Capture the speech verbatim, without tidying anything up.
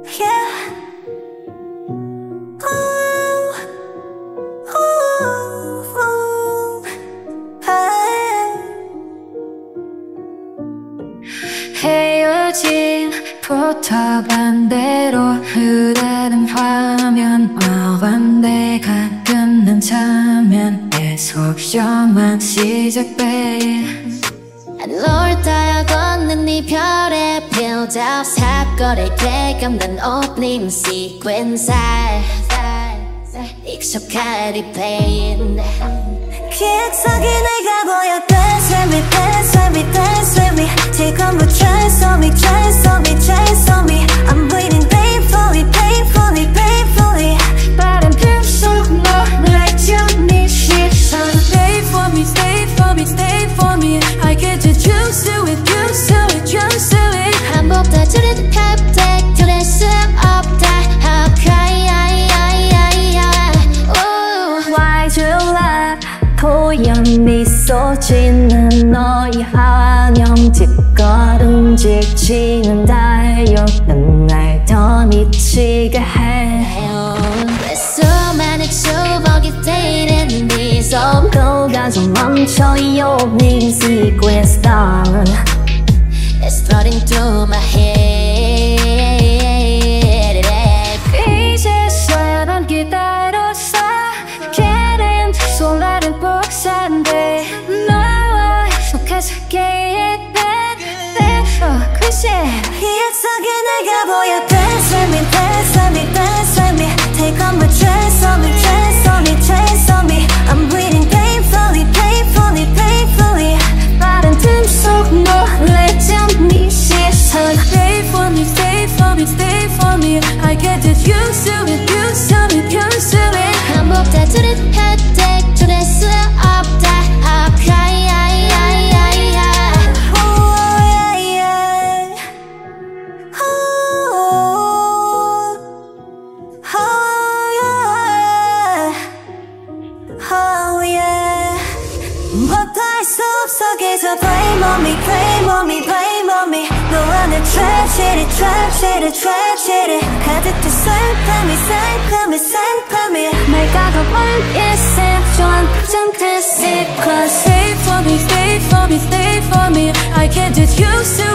Yeah. Ooh, ooh, ooh, hey. 헤어짐부터 반대로 흐르는 화면와 내가 끊는 장면에 속셔만 시작 babe. 널 따라 걷는 네 별의 build-up 사거리에 감는 opening sequence 익숙한 replay 기억속에 내가 보여 Dance with me, dance with me, dance with me 지금부터 transform me, transform me, transform me I'm waiting painfully, painfully, painfully 빠른 품속 너를 네 시선 Stay for me, stay for me, stay for me I get to choose to it, choose to it, choose to it 반복다 줄은 탑tek 줄일 수 없다 How cry, I, I, I, I Why do you laugh 고연 미소 짓는 너의 환영 뒷걸음질 치는 달력은 날 더 미치게 해 왜 수많은 추억이 때리는 네 손 속도가 좀 멈춰 Your opening sequence done It's flooding through my head 이제서야 넌 기다렸어 Getting 설레는 복사인데 너와 속해서 깨있는 내가 그새 기억속에 내가 보여 Dance with me, dance with me, dance with me Take on my transform me, transform me, transform me I'm bleeding painfully, painfully, painfully 빠른 틈 속 너를 잡니 시선 Stay for me, stay for me, stay for me I get to used to it, used to it, used to it 반복다 줄은 혜택 줄일 수 없다 How cry, I, I, I, I Oh yeah, yeah Oh, oh yeah Oh yeah 뭐도 할 수 없어 계속 blame on me, blame on me, blame on me 너와 내 tragedy, tragedy, tragedy 가득히 슬픔이 슬픔이 슬픔이 내가 더 멀리서 좋아한 present sequence Stay for me, stay for me, stay for me I can't get used to